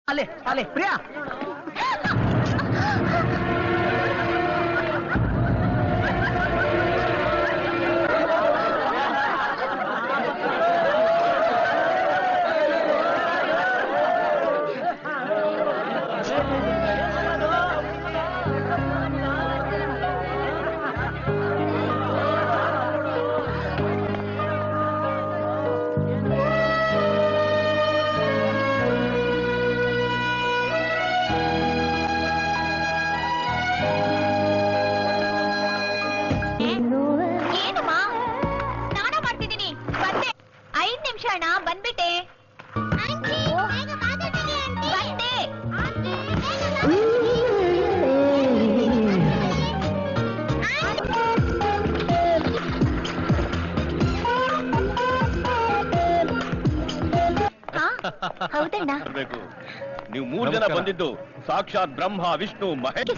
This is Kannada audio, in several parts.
ಅಲ್ಲೇ ಅಲ್ಲೇ ಪ್ರಿಯಾ ನೀವು 3 ಜನ ಬಂದಿದ್ದು ಸಾಕ್ಷಾತ್ ಬ್ರಹ್ಮ ವಿಷ್ಣು ಮಹೇಶ್.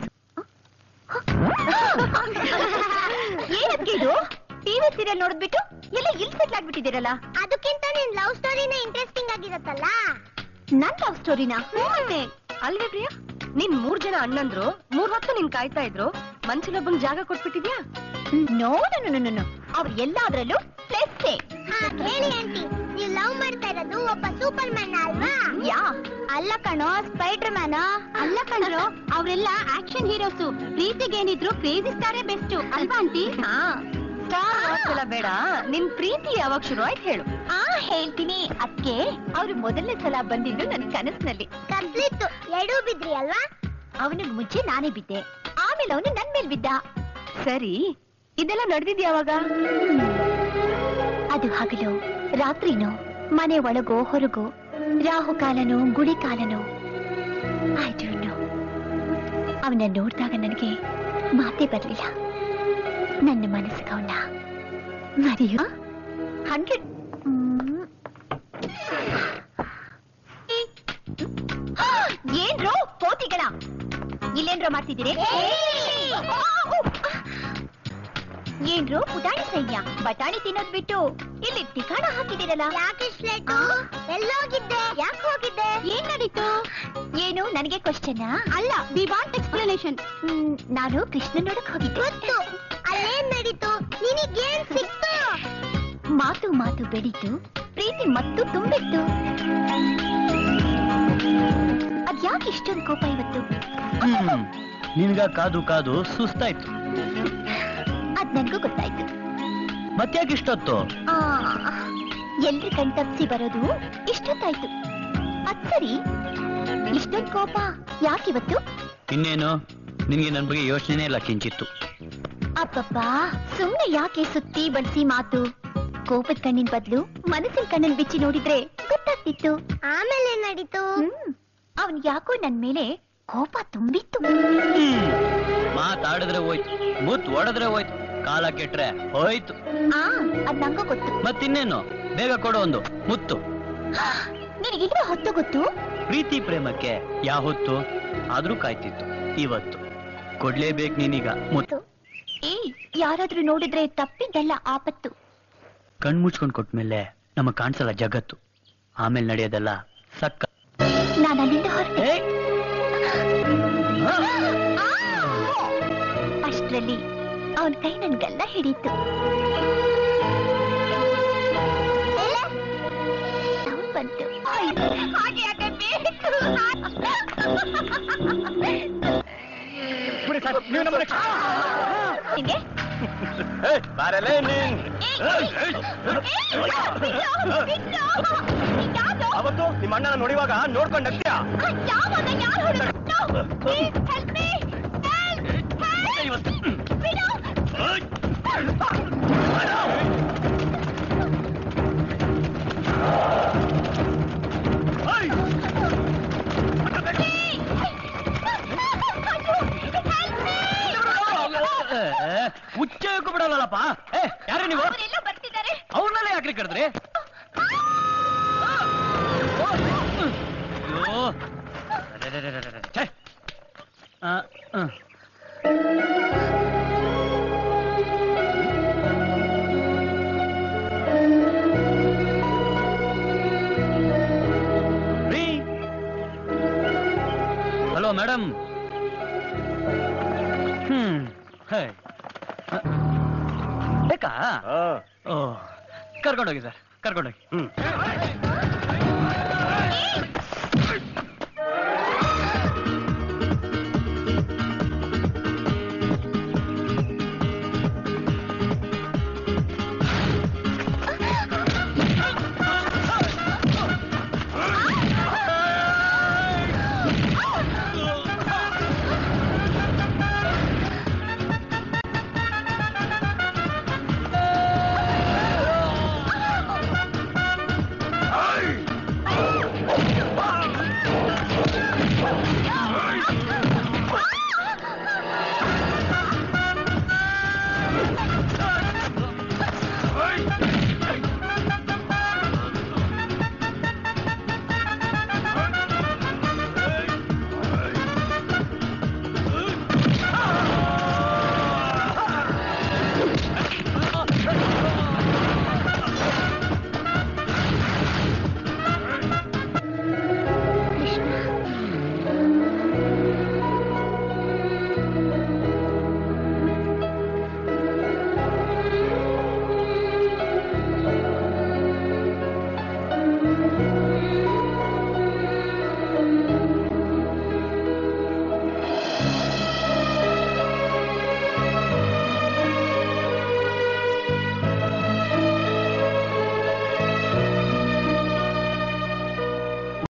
ಏನಕ್ಕೆ ಇದು ಟಿವಿ ಸೀರಿಯಲ್ ನೋಡ್ಬಿಟ್ಟು ಎಲ್ಲ ಇಲ್ಲಿ ಸೆಟ್ಲ್ ಆಗ್ಬಿಟ್ಟಿದ್ದೀರಲ್ಲ? ಅದಕ್ಕಿಂತ ನಿನ್ ಲವ್ ಸ್ಟೋರಿನ ಇಂಟ್ರೆಸ್ಟಿಂಗ್ ಆಗಿರತ್ತಲ್ಲ. ನನ್ ಲವ್ ಸ್ಟೋರಿನಾ? ಮತ್ತೆ ಅಲ್ವೇ ಪ್ರಿಯಾ, ನಿನ್ 3 ಜನ ಅಣ್ಣಂದ್ರು 3 ಹೊತ್ತು ನಿನ್ ಕಾಯ್ತಾ ಇದ್ರು, ಮನ್ಸಿನೊಬ್ಬಂಗ್ ಜಾಗ ಕೊಟ್ಬಿಟ್ಟಿದ್ಯಾ? ನೋ ಅವ್ರು ಎಲ್ಲಾದ್ರಲ್ಲೂ ಪ್ಲಸ್. ಹೇಳಿ ಆಂಟಿ, ನೀವ್ ಲವ್ ಮಾಡ್ತಾ ಇರೋದು ಒಬ್ಬ ಸೂಪರ್ ಮ್ಯಾನ್ ಅಲ್ವಾ? ಯಾ ಅಲ್ಲ ಕಣೋ, ಸ್ಪೈಡರ್ ಮ್ಯಾನ್. ಅಲ್ಲ ಕಣ್ರು, ಅವರೆಲ್ಲ ಆಕ್ಷನ್ ಹೀರೋಸು. ಪ್ರೀತಿಗೇನಿದ್ರು ಕ್ರೇಜಿ ಸ್ಟಾರೇ ಬೆಸ್ಟ್ ಅಲ್ವಾ ಆಂಟಿ? ಸ್ಟಾರ್ ಬೇಡ, ನಿನ್ ಪ್ರೀತಿ ಯಾವಾಗ ಶುರು ಆಯ್ತು ಹೇಳು. ಹೇಳ್ತೀನಿ. ಅದಕ್ಕೆ ಅವ್ರು ಮೊದಲನೇ ಸಲ ಬಂದಿದ್ದು ನನ್ ಕನಸಿನಲ್ಲಿ. ಕನ್ಸ್ಲಿತ್ತು, ಎರಡೂ ಬಿದ್ರಿ ಅಲ್ವಾ? ಅವನಿಗೆ ಮುಂಚೆ ನಾನೇ ಬಿದ್ದೆ, ಆಮೇಲೆ ಅವನು ನನ್ ಮೇಲ್ ಬಿದ್ದ. ಸರಿ, ಇದೆಲ್ಲ ನಡೆದಿದ್ ಯಾವಾಗ? ಅದು ಹಗಲು ರಾತ್ರಿನೋ, ಮನೆ ಒಳಗೋ ಹೊರಗೋ, ರಾಹುಕಾಲನೋ ಗುಡಿ ಕಾಲನೋ, ಐ ಡೋಂಟ್ ನೋ. ಅವನ ನೋಡಿದಾಗ ನನಗೆ ಮಾತೇ ಬರ್ಲಿಲ್ಲ. ನನ್ನ ಮನಸ್ಸಿಗೆ ಅವನ ಮರೆಯೋ 100. ಏನ್ರೋ ಕೋತಿಗಳ, ಇಲ್ಲೇನ್ರೋ ಮಾಡ್ತಿದ್ದೀರಿ? ಏನ್ರೋ ಪುಟಾಣಿ ಸೈನ್ಯ, ಬಟಾಣಿ ತಿನ್ನೋದ್ ಬಿಟ್ಟು ಇಲ್ಲಿ ಠಿಕಾಣ ಹಾಕಿದಿರಲ್ಲ? ಯಾಕೆ ಲೇಟು? ಎಲ್ಲೋಗಿದ್ದೆ? ಯಾಕೆ ಹೋಗಿದ್ದೆ? ಏನ್ ನಡೀತು? ಏನು ನನಗೆ ಕ್ವಶನ್? ಅಲ್ಲ, ವಿ ವಾಂಟ್ ಎಕ್ಸ್ಪ್ಲನೇಷನ್. ನಾನು ಕೃಷ್ಣ ನೋಡಕ್ ಹೋಗಿದ್ದೆ. ಗೊತ್ತು, ಅಲ್ಲೇನ್ ನಡೀತು? ನಿನಗೇನ್ ಸಿಕ್ತು? ಮಾತು ಮಾತು ಬೆಳೀತು, ಪ್ರೀತಿ ಮತ್ತು ತುಂಬಿತ್ತು. ಅದ್ಯಾಕೆ ಇಷ್ಟೊಂದು ಕೋಪ ಇವತ್ತು? ನಿನ್ಗ ಕಾದು ಕಾದು ಸುಸ್ತಾಯ್ತು. ಅದ್ ನನ್ಗೂ ಗೊತ್ತಾಯ್ತು. ಮತ್ತ್ಯಾಕೆ ಇಷ್ಟೊತ್ತು? ಎಲ್ರಿ ಕಣ್ ತಪ್ಸಿ ಬರೋದು ಇಷ್ಟೊತ್ತಾಯ್ತು. ಅದ್ ಸರಿ, ಇಷ್ಟೊಂದು ಕೋಪ ಯಾಕಿವತ್ತು? ಇನ್ನೇನು, ನಿನ್ಗೆ ನನ್ ಬಗ್ಗೆ ಯೋಚನೆ ಇಲ್ಲ ಕಿಂಚಿತ್ತು. ಅಪ್ಪಪ್ಪ, ಸುಮ್ನೆ ಯಾಕೆ ಸುತ್ತಿ ಬಳಸಿ ಮಾತು? ಕೋಪದ ಕಣ್ಣಿನ ಬದಲು ಮನಸ್ಸಿನ ಕಣ್ಣನ್ ಬಿಚ್ಚಿ ನೋಡಿದ್ರೆ ಗೊತ್ತಾಗ್ತಿತ್ತು. ಆಮೇಲೆ ಏನ್ ನಡೀತು? ಅವನ್ ಯಾಕೋ ನನ್ ಮೇಲೆ ಕೋಪ ತುಂಬಿತ್ತು. ಮಾತಾಡಿದ್ರೆ ಹೋಯ್ತು, ಮುತ್ ಹೊಡೆದ್ರೆ ಹೋಯ್ತು, ಕಾಲ ಕೆಟ್ರೆ ಹೋಯ್ತು. ಅದ್ ನಂಗೂ ಗೊತ್ತು. ಮತ್ತಿನ್ನೇನು, ಬೇಗ ಕೊಡೋ ಒಂದು ಮುತ್ತು. ನಿನಗಿಲ್ವ ಹೊತ್ತು ಗೊತ್ತು? ಪ್ರೀತಿ ಪ್ರೇಮಕ್ಕೆ ಯಾವ ಹೊತ್ತು ಆದ್ರೂ ಕಾಯ್ತಿತ್ತು. ಇವತ್ತು ಕೊಡ್ಲೇಬೇಕು ನೀನೀಗ ಮುತ್ತು. ಯಾರಾದ್ರೂ ನೋಡಿದ್ರೆ ತಪ್ಪಿದ್ದಲ್ಲ, ಆಪತ್ತು. ಕಣ್ ಮುಚ್ಕೊಂಡ್ ಕೊಟ್ಮೇಲೆ ನಮಗ್ ಕಾಣಿಸಲ್ಲ ಜಗತ್ತು, ಆಮೇಲೆ ನಡೆಯೋದಲ್ಲ ಸಕ್ಕ. ನಾನು ಅಲ್ಲಿಂದ ಹೊರಟೆ. ಅಷ್ಟರಲ್ಲಿ ಅವನ್ ಕೈ ನನ್ಗೆಲ್ಲ ಹಿಡೀತು. ಬಂತು. ಹಾಗೆ ಯಾಕೆ ಬೇಕು? ನಿಂಗೆ ಅವತ್ತು ನಿಮ್ಮ ಅಣ್ಣನ ನೋಡಿವಾಗ ನೋಡ್ಕೊಂಡು ನಗ್ತೀಯಾ? ಹುಚ್ಚಕ್ಕೂ ಬಿಡಲ್ಲಪ್ಪ. ಯಾರು ನೀವು? ಅವ್ರನ್ನೆಲ್ಲ ಯಾಕ್ರಿ ಕರೆದ್ರಿ? ಮೇಡಮ್. ಹೇ ಬೇಕಾ? ಓ ಕರ್ಕೊಂಡೋಗಿ ಸರ್, ಕರ್ಕೊಂಡೋಗಿ.